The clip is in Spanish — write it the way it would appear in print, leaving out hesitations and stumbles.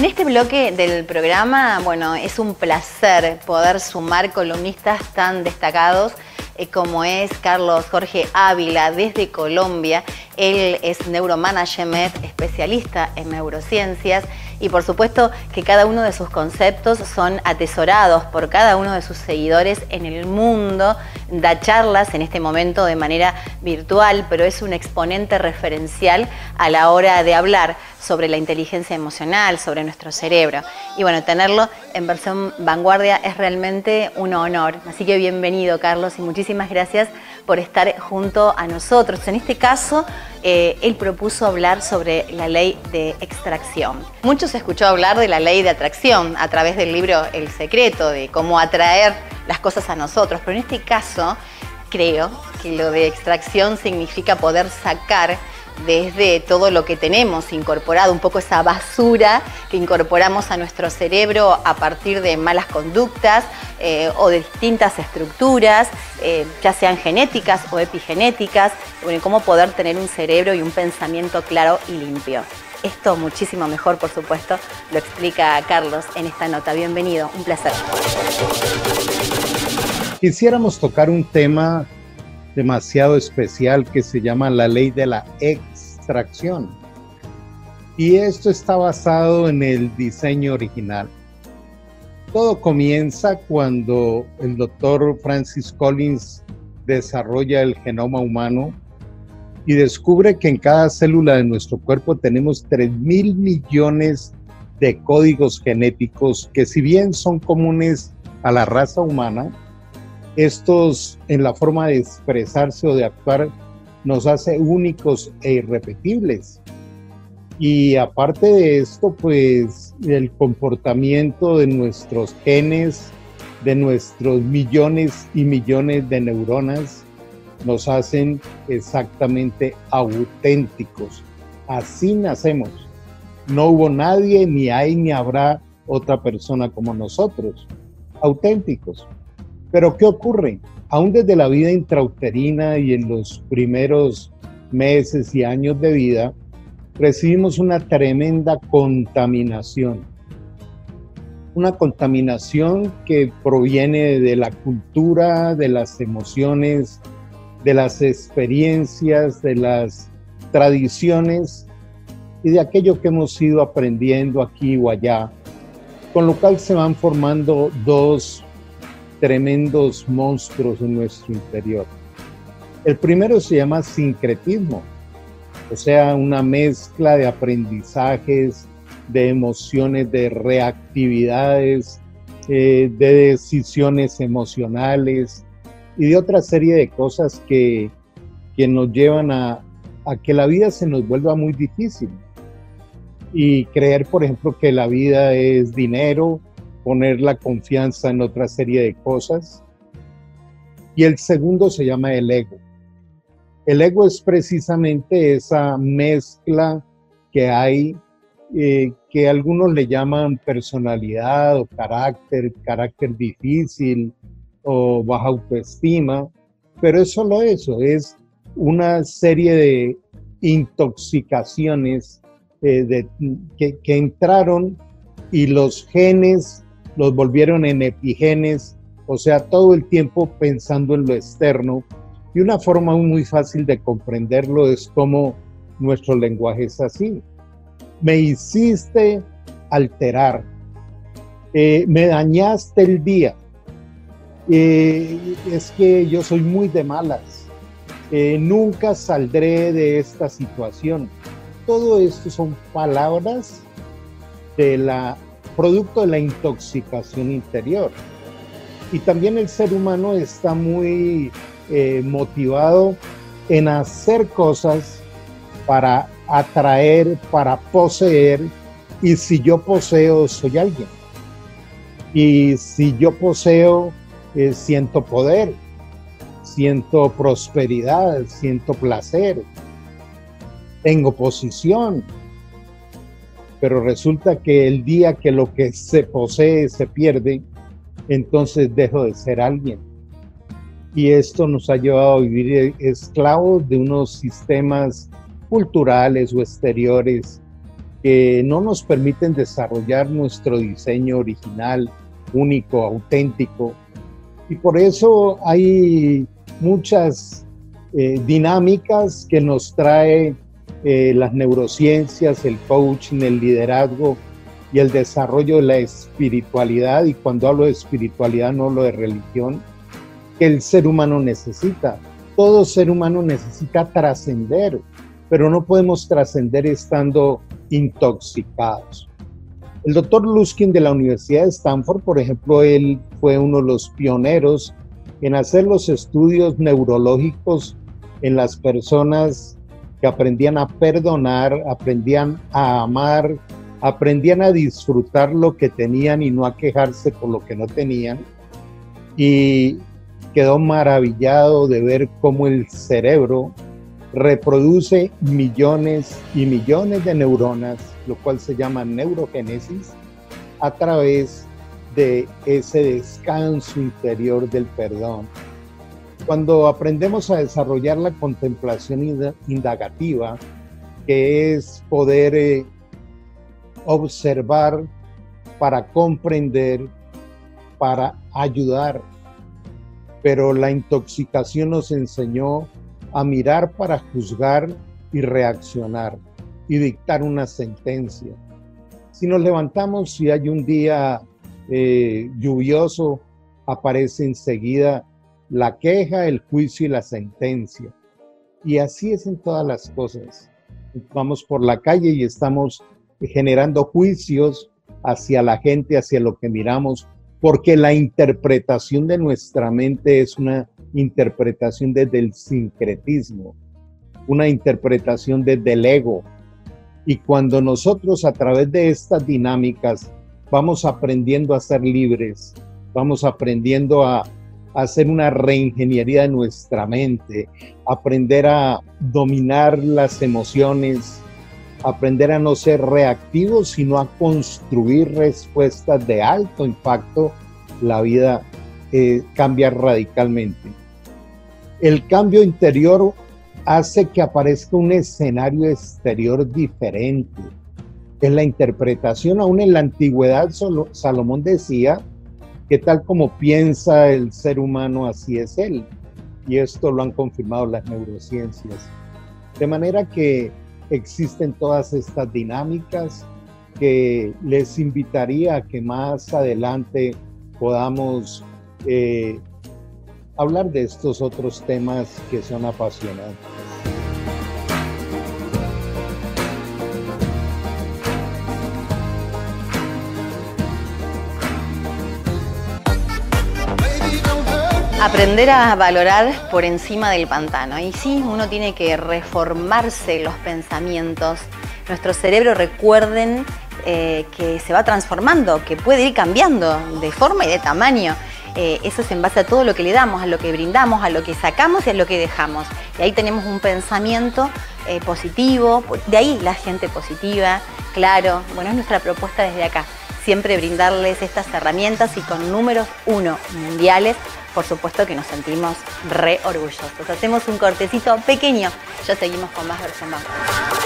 En este bloque del programa, bueno, es un placer poder sumar columnistas tan destacados como es Carlos Jorge Ávila desde Colombia. Él es neuromanagement, especialista en neurociencias, y por supuesto que cada uno de sus conceptos son atesorados por cada uno de sus seguidores en el mundo. Da charlas en este momento de manera virtual, pero es un exponente referencial a la hora de hablar sobre la inteligencia emocional, sobre nuestro cerebro. Y bueno, tenerlo en versión vanguardia es realmente un honor. Así que bienvenido, Carlos, y muchísimas gracias por estar junto a nosotros. En este caso, él propuso hablar sobre la ley de extracción. Mucho se escuchó hablar de la ley de atracción a través del libro El Secreto, de cómo atraer las cosas a nosotros, pero en este caso creo que lo de extracción significa poder sacar desde todo lo que tenemos incorporado, un poco esa basura que incorporamos a nuestro cerebro a partir de malas conductas o de distintas estructuras, ya sean genéticas o epigenéticas, bueno, cómo poder tener un cerebro y un pensamiento claro y limpio. Esto muchísimo mejor, por supuesto, lo explica Carlos en esta nota. Bienvenido, un placer. Quisiéramos tocar un tema demasiado especial que se llama la ley de la extracción. Y esto está basado en el diseño original. Todo comienza cuando el doctor Francis Collins desarrolla el genoma humano y descubre que en cada célula de nuestro cuerpo tenemos 3.000 millones de códigos genéticos que, si bien son comunes a la raza humana, estos en la forma de expresarse o de actuar nos hace únicos e irrepetibles. Y aparte de esto, pues el comportamiento de nuestros genes, de nuestros millones y millones de neuronas, nos hacen exactamente auténticos. Así nacemos. No hubo nadie, ni hay, ni habrá otra persona como nosotros. Auténticos. Pero ¿qué ocurre? Aún desde la vida intrauterina y en los primeros meses y años de vida, recibimos una tremenda contaminación. Una contaminación que proviene de la cultura, de las emociones, de las experiencias, de las tradiciones y de aquello que hemos ido aprendiendo aquí o allá, con lo cual se van formando dos tremendos monstruos en nuestro interior. El primero se llama sincretismo, o sea, una mezcla de aprendizajes, de emociones, de reactividades, de decisiones emocionales y de otra serie de cosas que nos llevan a que la vida se nos vuelva muy difícil. Y creer, por ejemplo, que la vida es dinero, poner la confianza en otra serie de cosas. Y el segundo se llama el ego. El ego es precisamente esa mezcla que hay, que algunos le llaman personalidad o carácter difícil o baja autoestima, pero es solo eso, es una serie de intoxicaciones que entraron y los genes los volvieron en epigenes, o sea, todo el tiempo pensando en lo externo. Y una forma muy fácil de comprenderlo es como nuestro lenguaje es así. Me hiciste alterar, me dañaste el día, es que yo soy muy de malas, nunca saldré de esta situación. Todo esto son palabras producto de la intoxicación interior. Y también el ser humano está muy motivado en hacer cosas para atraer, para poseer, y si yo poseo, soy alguien. Y si yo poseo, siento poder, siento prosperidad, siento placer, tengo posición. Pero resulta que el día que lo que se posee se pierde, entonces dejo de ser alguien. Y esto nos ha llevado a vivir esclavos de unos sistemas culturales o exteriores que no nos permiten desarrollar nuestro diseño original, único, auténtico. Y por eso hay muchas dinámicas que nos trae las neurociencias, el coaching, el liderazgo y el desarrollo de la espiritualidad. Y cuando hablo de espiritualidad no hablo de religión, que el ser humano necesita. Todo ser humano necesita trascender, pero no podemos trascender estando intoxicados. El doctor Luskin de la Universidad de Stanford, por ejemplo, él fue uno de los pioneros en hacer los estudios neurológicos en las personas que aprendían a perdonar, aprendían a amar, aprendían a disfrutar lo que tenían y no a quejarse por lo que no tenían. Y quedó maravillado de ver cómo el cerebro reproduce millones y millones de neuronas, lo cual se llama neurogénesis, a través de ese descanso interior del perdón. Cuando aprendemos a desarrollar la contemplación indagativa, que es poder observar para comprender, para ayudar, pero la intoxicación nos enseñó a mirar para juzgar y reaccionar y dictar una sentencia. Si nos levantamos y hay un día lluvioso, aparece enseguida la queja, el juicio y la sentencia. Y así es en todas las cosas. Vamos por la calle y estamos generando juicios hacia la gente, hacia lo que miramos, porque la interpretación de nuestra mente es una interpretación desde el sincretismo, una interpretación desde el ego. Y cuando nosotros a través de estas dinámicas vamos aprendiendo a ser libres, vamos aprendiendo a hacer una reingeniería de nuestra mente, aprender a dominar las emociones, aprender a no ser reactivos, sino a construir respuestas de alto impacto, la vida cambia radicalmente. El cambio interior hace que aparezca un escenario exterior diferente. Es la interpretación. Aún en la antigüedad, Salomón decía que tal como piensa el ser humano, así es él. Y esto lo han confirmado las neurociencias. De manera que existen todas estas dinámicas que les invitaría a que más adelante podamos hablar de estos otros temas que son apasionantes. Aprender a valorar por encima del pantano. Y sí, uno tiene que reformarse los pensamientos. Nuestro cerebro, recuerden, que se va transformando, que puede ir cambiando de forma y de tamaño. Eso es en base a todo lo que le damos, a lo que brindamos, a lo que sacamos y a lo que dejamos. Y ahí tenemos un pensamiento positivo, de ahí la gente positiva, claro. Bueno, es nuestra propuesta desde acá. Siempre brindarles estas herramientas y con números 1 mundiales. Por supuesto que nos sentimos re orgullosos. Hacemos un cortecito pequeño, ya seguimos con más Versión Vanguardia.